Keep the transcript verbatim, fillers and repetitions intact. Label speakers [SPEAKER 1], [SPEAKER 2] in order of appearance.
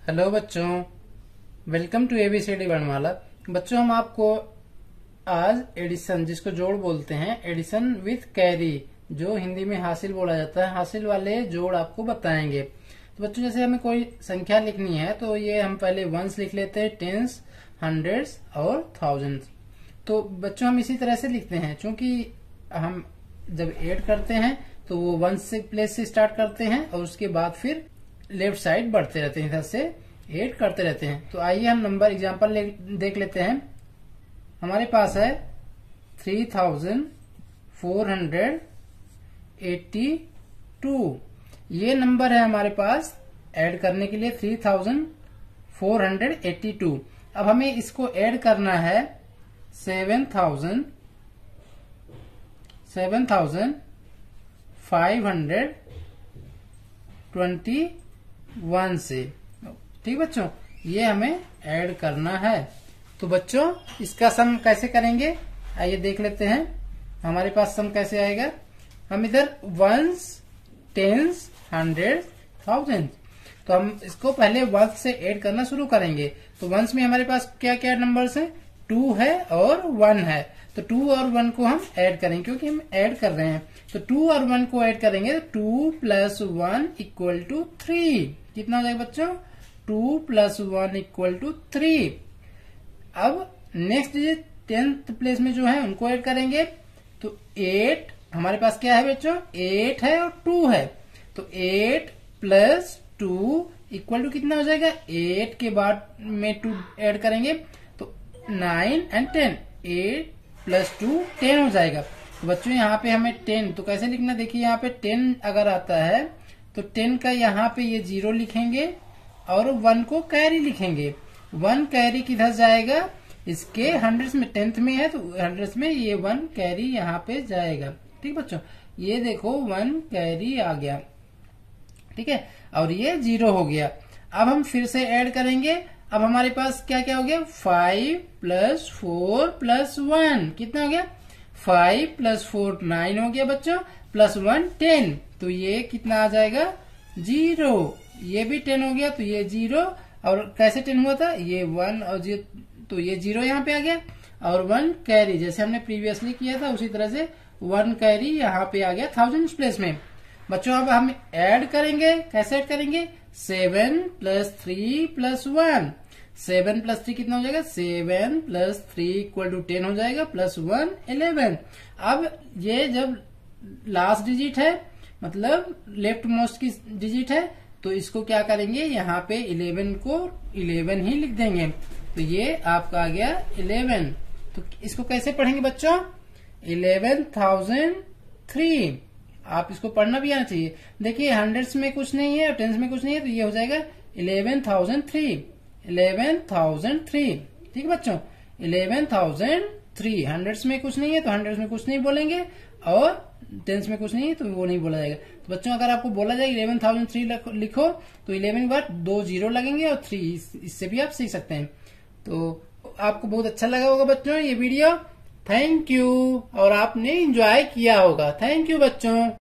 [SPEAKER 1] Hello बच्चों, welcome to ABCD वर्णमाला। बच्चों, हम आपको आज एडिशन, जिसको जोड़ बोलते हैं, एडिशन विथ कैरी, जो हिंदी में हासिल बोला जाता है, हासिल वाले जोड़ आपको बताएंगे। तो बच्चों, जैसे हमें कोई संख्या लिखनी है तो ये हम पहले वंस लिख लेते हैं, टेंस, हंड्रेड्स और थाउजेंड्स। तो बच्चों, हम इसी तरह से लिखते हैं, क्योंकि हम जब ऐड करते हैं तो वो वंस से प्लेस से स्टार्ट करते हैं और उसके बाद फिर लेफ्ट साइड बढ़ते रहते हैं, इधर से ऐड करते रहते हैं। तो आइए हम नंबर एग्जांपल देख लेते हैं। हमारे पास है three thousand four hundred eighty two, ये नंबर है हमारे पास ऐड करने के लिए, three thousand four hundred eighty two. अब हमें इसको ऐड करना है seven thousand seven thousand five hundred twenty one से। ठीक बच्चों, ये हमें ऐड करना है। तो बच्चों, इसका सम कैसे करेंगे, आइए देख लेते हैं। हमारे पास सम कैसे आएगा। हम इधर वंस, टेंस, हंड्रेड, थाउजेंड, तो हम इसको पहले वंस से ऐड करना शुरू करेंगे। तो वंस में हमारे पास क्या क्या नंबर्स है, टू है और वन है। तो टू और वन को हम ऐड करेंगे, क्योंकि हम ऐड कर रहे हैं। तो टू और वन को ऐड करेंगे, two plus one equal to three. कितना हो जाएगा बच्चों, two plus one equal to three. अब नेक्स्ट डिजिट टेंथ प्लेस में जो है उनको ऐड करेंगे। तो एट, हमारे पास क्या है बच्चों, एट है और टू है। तो eight plus two equal to कितना हो जाएगा, एट के बाद में टू ऐड करेंगे तो nine and ten, eight plus two ten हो जाएगा। तो बच्चों, यहाँ पे हमें टेन तो कैसे लिखना, देखिए यहाँ पे टेन अगर आता है तो टेन का यहाँ पे ये जीरो लिखेंगे और वन को कैरी लिखेंगे। वन कैरी किधर जाएगा, इसके हंड्रेड्स में, टेंथ में है तो हंड्रेड्स में ये वन कैरी यहाँ पे जाएगा। ठीक बच्चों, ये देखो वन कैरी आ गया, ठीक है, और ये जीरो हो गया। अब हम फिर से ऐड करेंगे। अब हमारे पास क्या क्या हो गया, five plus four plus one, कितना हो गया, फाइव प्लस फोर नाइन हो गया बच्चों, प्लस वन टेन, तो ये कितना आ जाएगा, जीरो। ये भी टेन हो गया तो ये जीरो, और कैसे टेन हुआ था, ये वन और जीरो, तो ये जीरो यहाँ पे आ गया, और वन कैरी जैसे हमने प्रीवियसली किया था उसी तरह से वन कैरी यहाँ पे आ गया थाउजेंड प्लेस में। बच्चों, अब हम ऐड करेंगे, कैसे ऐड करेंगे, seven plus three plus one. Seven plus three कितना हो जाएगा, seven plus three equal to ten हो जाएगा, प्लस वन इलेवन। अब ये जब लास्ट डिजिट है, मतलब लेफ्ट मोस्ट की डिजिट है, तो इसको क्या करेंगे, यहाँ पे इलेवन को इलेवन ही लिख देंगे। तो ये आपका आ गया इलेवन। तो इसको कैसे पढ़ेंगे बच्चों, इलेवन थाउजेंड थ्री। आप इसको पढ़ना भी आना चाहिए। देखिए हंड्रेड्स में कुछ नहीं है और टेंस में कुछ नहीं है, तो ये हो जाएगा eleven thousand three, eleven thousand three. ठीक है बच्चों, इलेवन थाउजेंड थ्री। हंड्रेड्स में कुछ नहीं है तो हंड्रेड्स में कुछ नहीं बोलेंगे, और टेंस में कुछ नहीं है तो वो नहीं बोला जाएगा। तो बच्चों, अगर आपको बोला जाए इलेवन थाउजेंड थ्री लिखो तो इलेवन के बाद दो जीरो लगेंगे और थ्री, इससे भी आप सीख सकते हैं। तो आपको बहुत अच्छा लगा होगा बच्चों ये वीडियो। थैंक यू, और आपने एंजॉय किया होगा। थैंक यू बच्चों।